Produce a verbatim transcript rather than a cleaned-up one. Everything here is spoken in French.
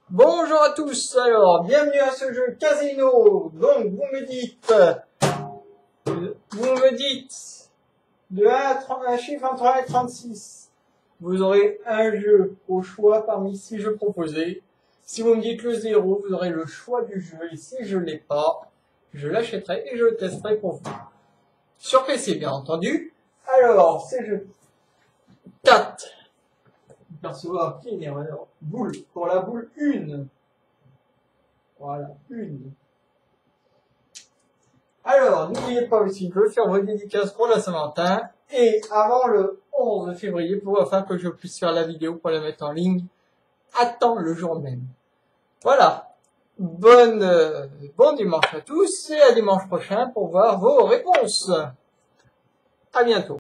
Bonjour à tous, alors bienvenue à ce jeu Casino. Donc vous me dites, vous me dites de un à trente, un chiffre entre un et trente-six. Vous aurez un jeu au choix parmi six jeux proposés. Si vous me dites le zéro, vous aurez le choix du jeu et si je l'ai pas, je l'achèterai et je le testerai pour vous. Sur P C bien entendu. Alors, ces jeux quatre. Percevoir qui est alors boule pour la boule un. Voilà, une. Alors, n'oubliez pas aussi de faire vos dédicaces pour la Saint-Valentin et avant le onze février pour afin que je puisse faire la vidéo pour la mettre en ligne à temps le jour même. Voilà. Bonne, euh, bon dimanche à tous et à dimanche prochain pour voir vos réponses. À bientôt.